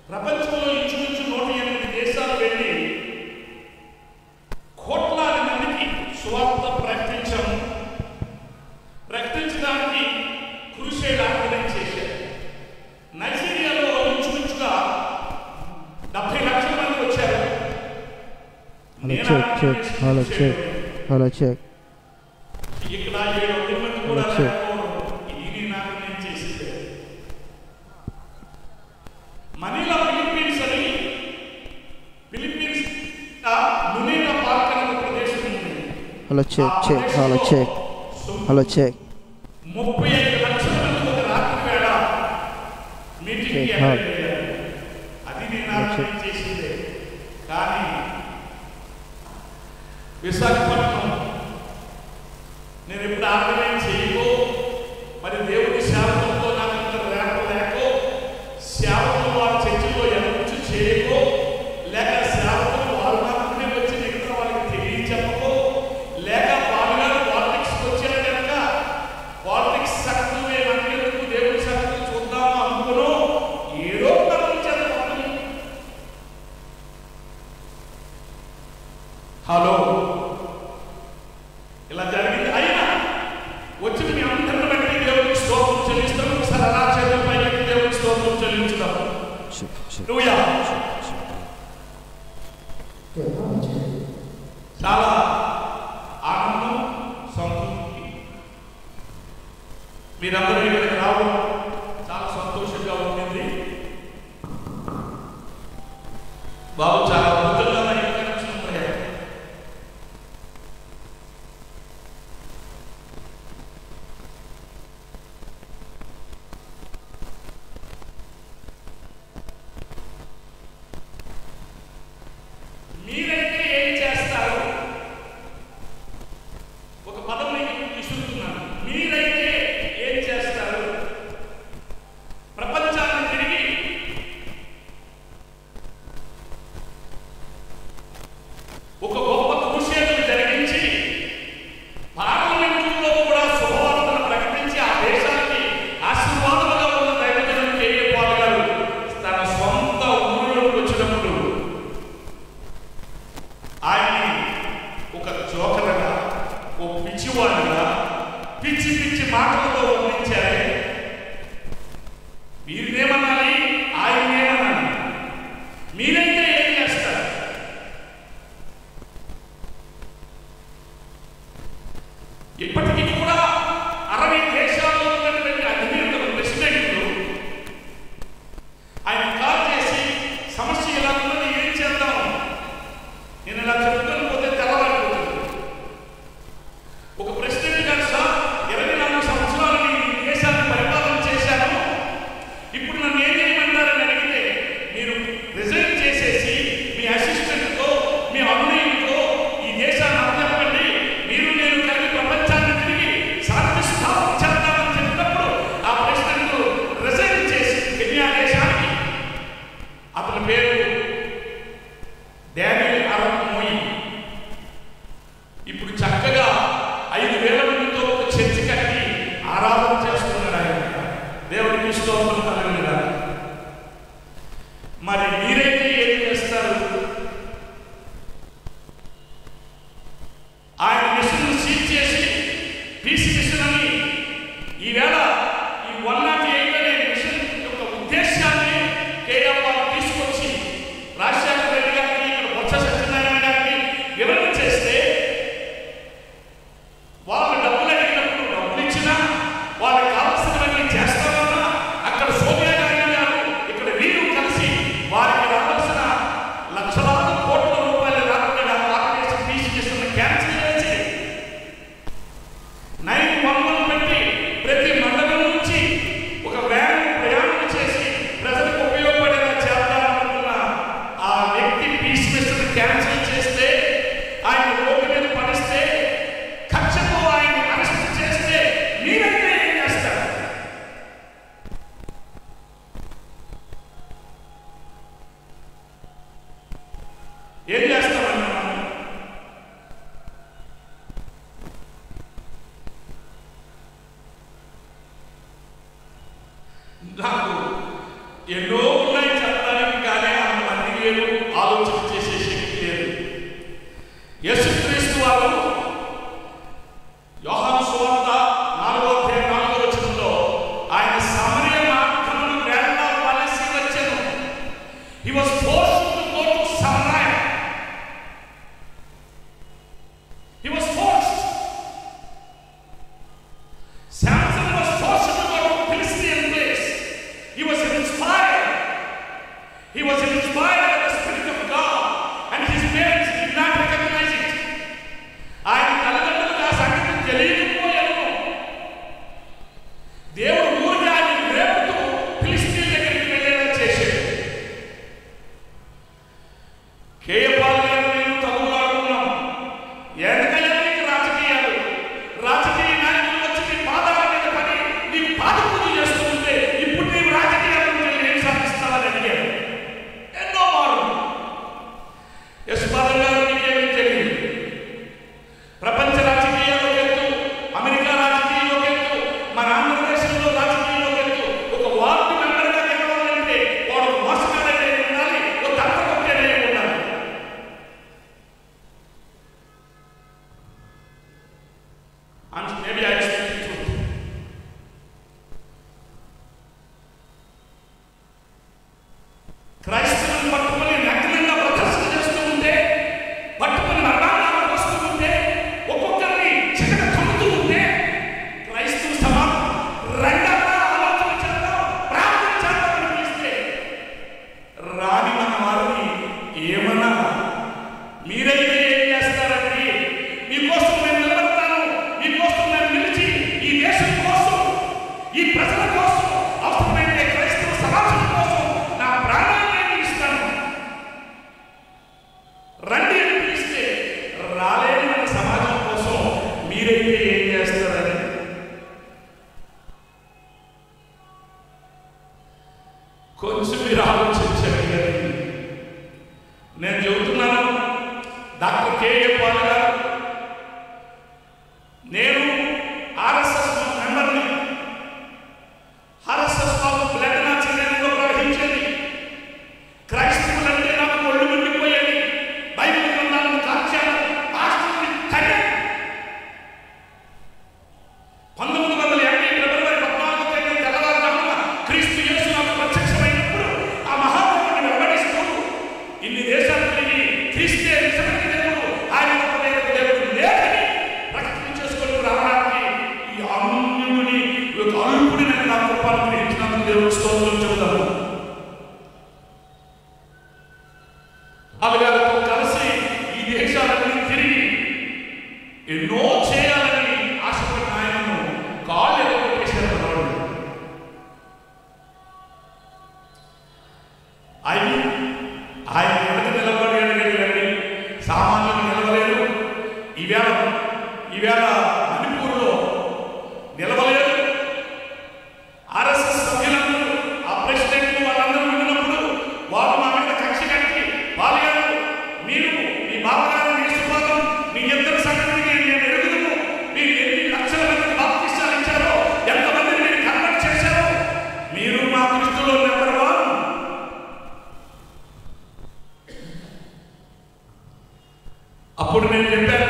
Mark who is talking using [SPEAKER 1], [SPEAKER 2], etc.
[SPEAKER 1] ప్రపంచంలో ఇంచుమించు 108 దేశాలు వెళ్ళి కోట్లాది మందికి సువార్త ప్రకటించడానికి క్రూసేడ్ ఆర్గనైజ్ చేశారు. నైజీరియాలో ఇంచుమించుగా 70 లక్షల మంది వచ్చారు. ఇక్కడ 7 మంది కూడా మనీలా ఫిలిప్పీన్స్ లునేటా పార్క్ అనే ఒక ప్రదేశం ఉంది. 35 లక్షల మంది ఒక రాత్రి వేళ మీటింగ్ అది నేను ఆర్గనైజ్ చేసిందే. కానీ విశాఖపట్నం నేను ఎప్పుడు ఆర్గనైజ్ చేయకో, మరి దేవుడి సేవకులతో నాకు ఇంత లేకో, సేవకులు వారి చర్చలో ఎదురు చేయకో, లేక సేవకులు వారు మాత్రమే వచ్చి మిగతా వాళ్ళకి తెలియచెప్పకో, లేక వాళ్ళు పాలిటిక్స్కి వచ్చారు కనుక పాలిటిక్స్ శక్తులే మనకెందుకు దేవుడి శక్తులు చూద్దాము అనుకును ఏదో చేద్దాం. హలో, ఇలా జరిగింది. అయినా వచ్చిన మీ అందరిని బట్టి దేవుడికి స్తోత్రం చెల్లిస్తాం. ఒకసారి అలా చేతులపై దేవుడికి స్తోత్రం చెల్లించుదాం. చాలా ఆనందం, సంతృప్తి. మీరందరూ ఇక్కడికి రావడం చాలా సంతోషంగా ఉంటుంది. బాబు చాలా అద్భుతంగా మీరైతే ఏం చేస్తారు? ఒక పదం మీకు ఇస్తున్నాను. మీరైతే ఏం చేస్తారు? ప్రపంచాన్ని తిరిగి ఒక గొప్ప క్రూసేడ్‌ను జరిగించి పార్లమెంటులో కూడా శుభవార్తను ప్రకటించి ఆ దేశానికి ఆశీర్వాదాలుగా ఉన్న దైవజనం కేఏ పాల్ గారు తన సొంత ఊరిలోకి వచ్చినప్పుడు ఆయన్ని ఒక జోకరగా, ఓ పిచ్చివాడిగా, పిచ్చి పిచ్చి మాటలతో వర్ణించారే. మీరేమనాలి, ఆయనేమనాలి? మీరైతే ఏం చేస్తారు? ఇప్పటికీ కూడా 60 దేశాల్లో ఉన్నటువంటి అధినేతలు, ప్రెసిడెంట్లు ఆయన కాల్ చేసి సమస్య ఇలా ఉన్నది, ఏం చేద్దాం? నేను ఇలా చెప్తాను పోతే తెల్లవారిపోతుంది. ఒక ప్రెసిడెంట్ గారు, సార్ 24 సంవత్సరాలు ఈ దేశాన్ని పరిపాలన చేశాను, ఇప్పుడు నన్ను ఏం చేయమంటారని అడిగితే మీరు రిజైన్ చేసేసి మీ అసిస్టెంట్తో, మీ అభినయులతో ఈ దేశాన్ని అప్పచెప్పండి, మీరు నేను కలిగి ప్రపంచాన్ని తిరిగి శాంతి స్థాపన చేద్దామని చెప్పినప్పుడు ఆ ప్రెసిడెంట్ రిజైన్ చేసి కెన్యా దేశానికి, అతని పేరు డానియల్ అరప్ మోయి, ఇప్పుడు చక్కగా 5,000 మందితో ఒక చర్చి కట్టి ఆరాధన చేస్తున్నాడు. ఆయన దేవుడికి స్తోత్రం కలుగునుగాక. మరి మీరైతే ఏం చేస్తారు? ఆయన మిషన్ సీజ్ చేసి పీస్ మిషన్ అని ఈవేళ ఈ 108 అనే మిషన్ యొక్క ఉద్దేశాన్ని కేఏ పాల్ తీసుకొచ్చి రాజశేఖర రెడ్డి గారికి, బొత్స సత్యనారాయణ గారికి వివరణ చేస్తే వాళ్ళు డబ్బులు అడిగినప్పుడు డబ్బులు ఇచ్చినా, వాళ్ళకి కావాల్సినవన్నీ చేస్తామన్నా అక్కడ సోనియా గాంధీ గారు, ఇక్కడ వీరు కలిసి వారికి రావాల్సిన లక్షలాది కోట్ల రూపాయలు రాకుండా ఆపరేషన్ తీసుకున్న క్యాన్సిల్ చేసి 911 పెట్టి ప్రతి మండలం నుంచి ఒక వ్యాన్ ప్రయాణం చేసి ప్రజలకు ఉపయోగపడేలా చేద్దామనుకున్న ఆ వ్యక్తి పీస్ మిషన్ క్యాన్సిల్ చేస్తే, ఆయన రోడ్డు మీద పడిస్తే, ఖర్చుతో ఆయన అరెస్ట్ చేస్తే మీరైతే ఏం చేస్తారు? ఏం చేస్తామన్నా? నాకు ఎన్నో ఉన్నాయి చెప్పడానికి. లేదు, ఆలోచన చేసే శక్తి లేదు. యేసుక్రీస్తు వారు యోహాను సువార్త 4:4 ఆయన సమరయ మార్గమును వెళ్ళవలసి వచ్చెను. He was forced to go to Samaria. He was forced. Samson was forced to go to Philistine place. He was inspired. He was inspired by the Spirit of God, and his parents did not recognize it. ఆయన తల్లిదండ్రులకు ఆ సంగతి తెలియకపోయాను. దేవుడు ఊరికే ఆయన రేపుతూ ఫిలిస్తీన్ దగ్గరికి వెళ్ళేలా చేశాడు. కేయపాల్ గారు నేను తగులాడుకున్నాం. ఎందుకయ్యా నీకు రాజకీయాలు? రాజకీయ నాయకులు వచ్చి నీ పాదాల మీద పడి నీ పాద పూజ చేస్తూ ఉంటే ఇప్పుడు నీవు రాజకీయాలను ఏం సాధిస్తావని అడిగాడు. ఎన్నో మార్లు యశ్పాదం గారు నీకేమీ తెలియదు. ప్రపంచ రాజకీయాల్లోకి ఎత్తు, అమెరికా రాజకీయాల్లోకి ఎత్తు, మన ఆంధ్రప్రదేశ్లో రాజకీయాల్లోకి ఎత్తు. ఒక వార్డు మెంబర్గా గెలవాలంటే వాడు మోసగాడనే ఉండాలి, ఒక తప్పకొట్టేనే ఉండాలి. Maybe I speak the truth. క్రైస్తవులను పట్టుకొని నగ్నంగా ప్రదర్శన చేస్తూ ఉంటే, పట్టుకొని మరణాలను వస్తూ ఉంటే, ఒక్కొక్కరిని చిన్న కమ్ముతూ ఉంటే, క్రైస్తవ సమాజం రెండవ ఆలోచన చేద్దాం, ప్రార్థన చేద్దామని పిలిస్తే రాని మన వారిని ఏమన్నా మీరైతే ఏం చేస్తారండి? మీకోసం నేను నిలబడతాను, మీకోసం నేను నిలిచి ఈ దేశం కోసం, ఈ ప్రజల కోసం, అవసరమైతే క్రైస్తవ సమాజం కోసం నా ప్రాణాన్ని నేను ఇస్తాను రండి అని పిలిస్తే రాలేని మన సమాజం కోసం మీరైతే ఏం చేస్తారని కొంచెం మీరు ఆలోచించండి. నేను చెబుతున్నాను, డాక్టర్ కేఏ పాల్ గారు, నేను ఆర్ఎస్ఎస్ మెంబర్ని. ఆర్ఎస్ఎస్ వాళ్ళు బ్లడ్ నా శరీరంలో ప్రవహించేది. క్రైస్తవులంటే నాకు ఒళ్ళు మండిపోయేది. బైబిల్ గ్రంథాలను కాల్చాను, ఆస్తుల్ని కట్టాను. 1980 ఫిబ్రవరి 14 తెల్లవారుజామున క్రీస్తు యేసు నాకు ప్రత్యక్షమైనప్పుడు ఆ మహాత్ముడిని వెంబడిస్తూ ఇన్ని దేశాలు తిరిగి క్రీస్తే నిజమైన దేవుడు, ఆయన తప్ప వేరే దేవుడు లేదని ప్రకటన చేసుకొని రావడానికి ఈ అన్యుని అల్పుడి నా కృపను గ్రహించినందుకు దేవుడు స్తోత్రం చెబుతాను. అలగాలతో కలిసి ఈ దేశాలన్నీ తిరిగి ఎన్నో చేయాలని ఆశపడిన ఆయనను కాళ్ళు ఎగరగొట్టేశారు వాడు. ఆయన వెనక నిలబడి అడిగాడు, సామాన్యులు నిలవలేదు. ఈవేళ మణిపూర్లో నిలవలేదు. ఆర్ఎస్ఎస్ సభ్యులందరూ, ఆ ప్రెసిడెంట్ వాళ్ళందరూ విన్నప్పుడు వాళ్ళు మా మీద కక్ష కట్టి, బాలగారు మీరు మీ బావగారు మీ సుభాగం మీ ఇద్దరు సంగతిని నేను ఎరుగుదును, మీరు ఎన్ని లక్షల మందికి బాప్తిస్మాలు ఇచ్చారో, ఎంతమందిని మీరు కన్వర్ట్ చేశారో, మీరు మా దృష్టిలో నెంబర్ 1. అప్పుడు నేను చెప్పాను,